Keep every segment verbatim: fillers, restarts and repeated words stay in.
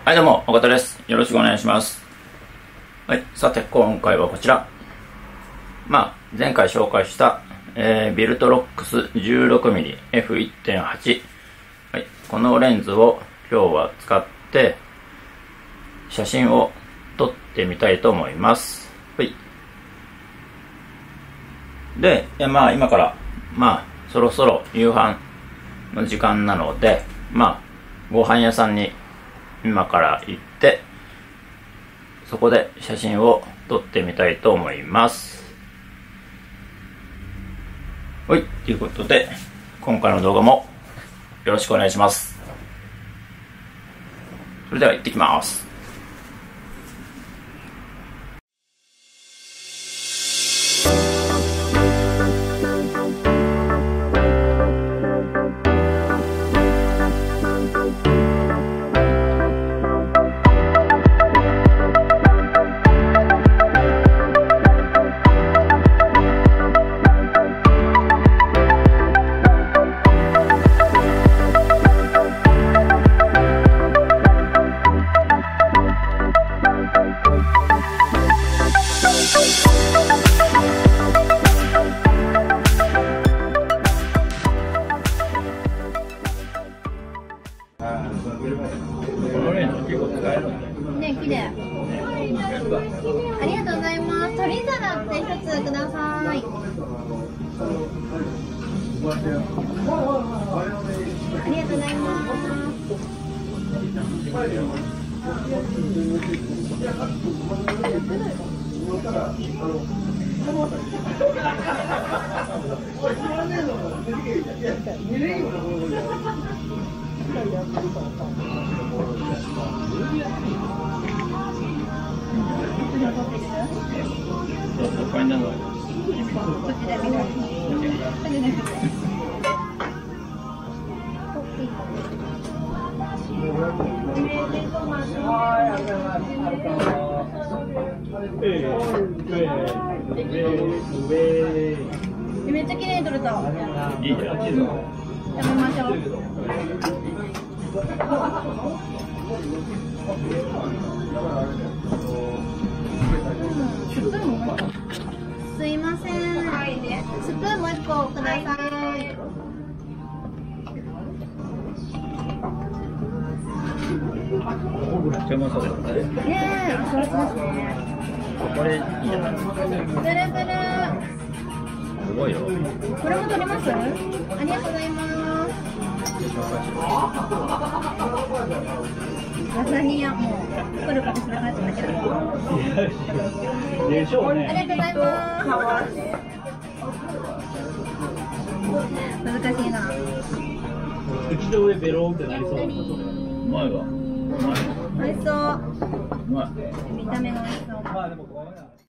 はい、どうも、岡田です。よろしくお願いします。はい、さて、今回はこちら。まあ、前回紹介した、えー、ビルトロックス じゅうろくミリエフいってんはち。はい、このレンズを今日は使って、写真を撮ってみたいと思います。はい。で、まあ、今から、まあ、そろそろ夕飯の時間なので、まあ、ご飯屋さんに今から行ってそこで写真を撮ってみたいと思います。はい、ということで今回の動画もよろしくお願いします。それでは行ってきます。このレンズ結構使えるんだね、綺麗。ありがとうございます。鳥皿って一つください。ありがとうございます。めっちゃ綺麗に撮れた。 いいじゃん。 食べましょう。すいません。スプーンもう一個ください。 めっちゃうまそうだね。 ねえ、それですね。 これいいじゃない。 ブルブル。 すごいよ。 これも撮ります？ありがとうございます。ラザニアもう撮ることしなかったんだけど。 でしょうね。 ありがとうございます。難しいな。 口の上ベローンってなりそう。 うまいわ。うまい。 美味しそう。 うまい。 見た目が美味しそう。 まあでもこういうの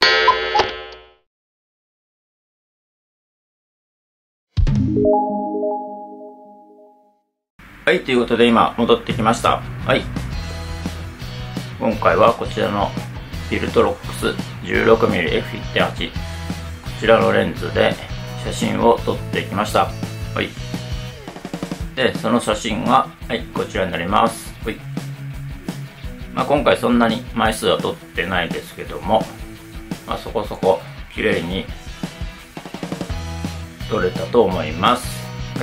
はい、ということで今戻ってきました。はい。今回はこちらのビルトロックス じゅうろくミリエフいってんはち こちらのレンズで写真を撮ってきました。はい。で、その写真が、はい、こちらになります。はい。まあ今回そんなに枚数は撮ってないですけども、まあそこそこ綺麗に撮れたと思います。はい。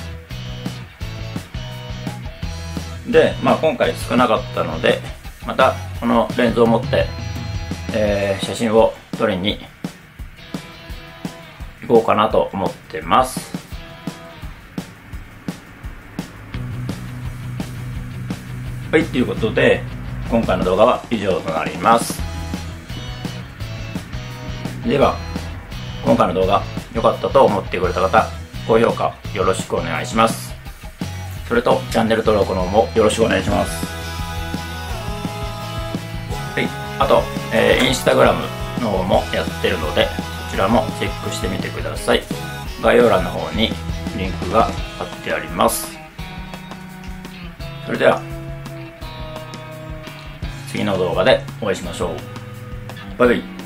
で、まあ今回少なかったので、またこのレンズを持って、えー、写真を撮りに行こうかなと思ってます。はい、ということで今回の動画は以上となります。では今回の動画良かったと思ってくれた方、高評価よろしくお願いします。それとチャンネル登録の方もよろしくお願いします。はい、あと、えー、インスタグラムの方もやってるのでそちらもチェックしてみてください。概要欄の方にリンクが貼ってあります。それでは次の動画でお会いしましょう。バイバイ。